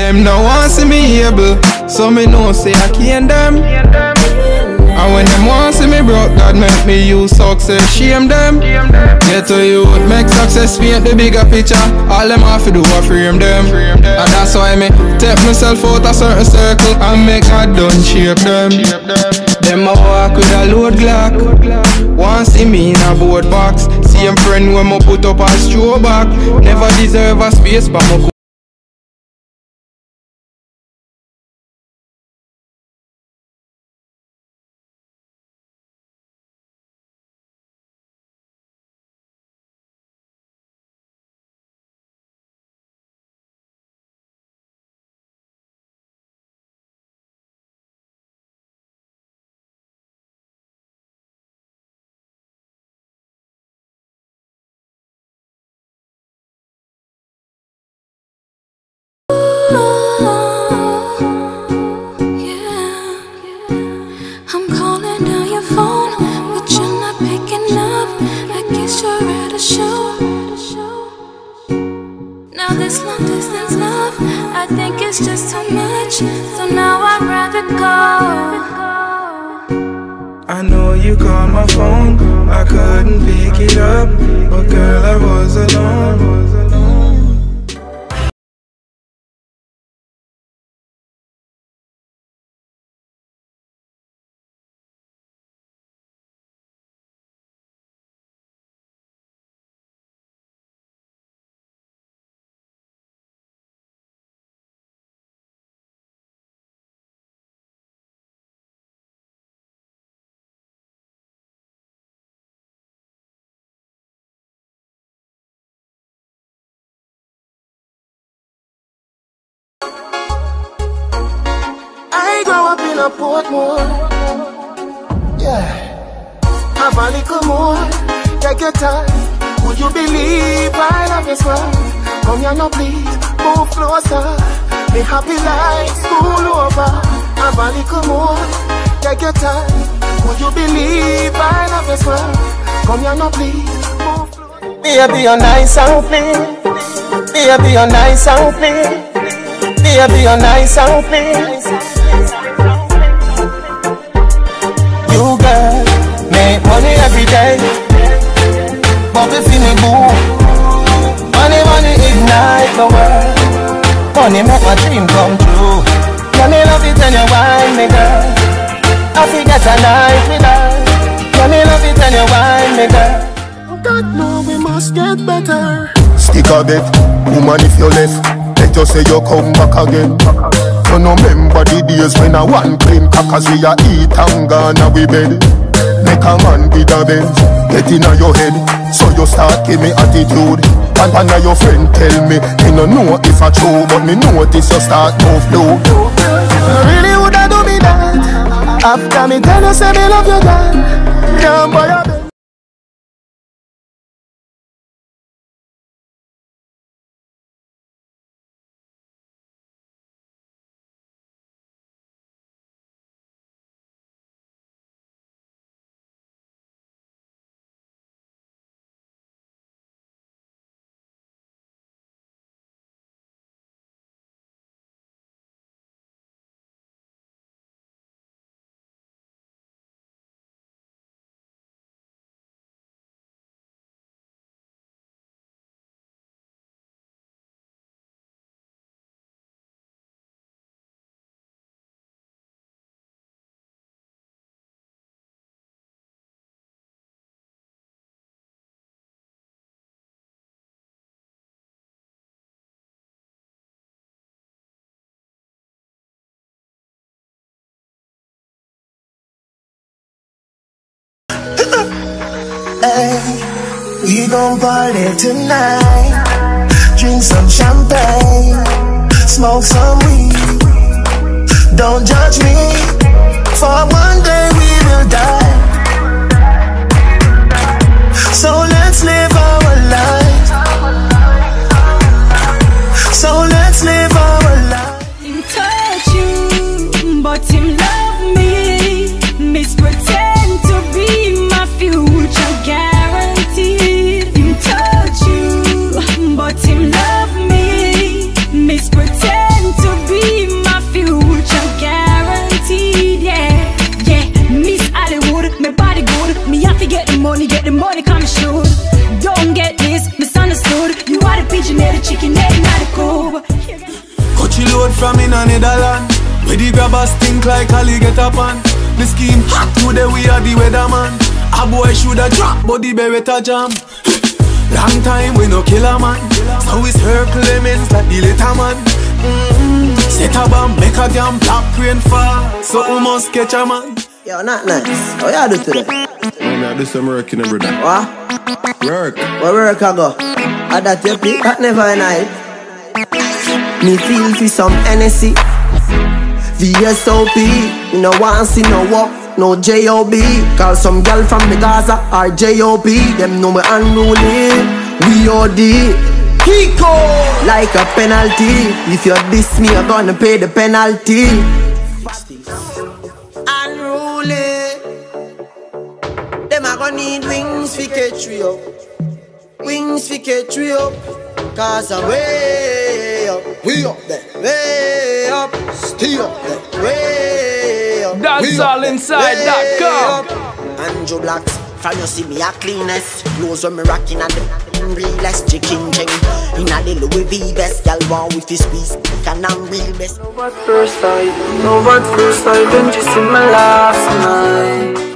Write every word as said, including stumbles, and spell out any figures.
them no want see me able, so me know say I can't them. And when them want see me broke, God make me use success, shame them. Get to you, make success paint the bigger picture. All them have to do is frame them. And that's why me take myself out a certain circle and make God done shape them. Them a walk with a load Glock, want see me in a board box. Same friend when me put up a straw back, never deserve a space but me. It's just too much, so now I'd rather go. I know you called my phone, I couldn't pick it up, but girl, I was alone. A Portmore, yeah. Have a little more, take your time. Would you believe I love you so? Come here now please, move closer. The happy life school over. Have a little more, take your time. Would you believe I love you so? Come here now please, move closer. Baby, you're nice and clean. Baby, you're nice and clean. Baby, you're nice and clean. You girl, make money every day. Bobby feeling boo. Money, money ignite the world. Money make my dream come true. Let me love it and you wine me girl. I forget a night with her. Let me love it and you wine me girl. God know we must get better. Stick a bet, woman if you left, let you say you come back again. You no remember the days when I one clean crackers we a eat and gone we bed. Make a man with a Benz, get in your head, so you start give me attitude. And one of your friend tell me, he no know if I true, but me notice you start move blue. Really woulda do me that? After me tell you say me love you God, can't buy a Benz. Hey, we gon' party tonight. Drink some champagne, smoke some weed. Don't judge me, for one day we will die. So let's live our lives. So let's live our lives. Him touch you, but him love me. Mispretend to be my future guaranteed. Him touch you, but him love me. Mispretend to road from in a Netherlands, where the grabbers stink like alligator pan. The scheme hot today, we are the weatherman. A boy shoulda drop, but the beretta jam. Long time we no kill a man, so we circle lemons like the little man. Mm-hmm. Set a bomb, make a damn black rain fall, so we must catch a man. Yo, not nice. What you do today? Man, I do some work in every day. What? Work. Where work I go? I that you pick, that never night. Me feel for some N S C V S O P. You know want see no walk, no J O B. Call some girl from the Gaza or J O B. Them know me unruly, we O D. Kiko like a penalty. If you diss me, I'm gonna pay the penalty. Unruly. Them a gonna need wings for catch you up. Wings for catch you up. Cause I'm way up. We up there. Way up. Stay up there. Way up. That's all inside dot com. Andrew Blacks. From you see me a cleanest. Clothes when me rocking at the realest chicken ching. In a little Louis V best. Y'all want with his squeeze. Can I'm real best. No but first sight. No but first sight. Then just in my last night.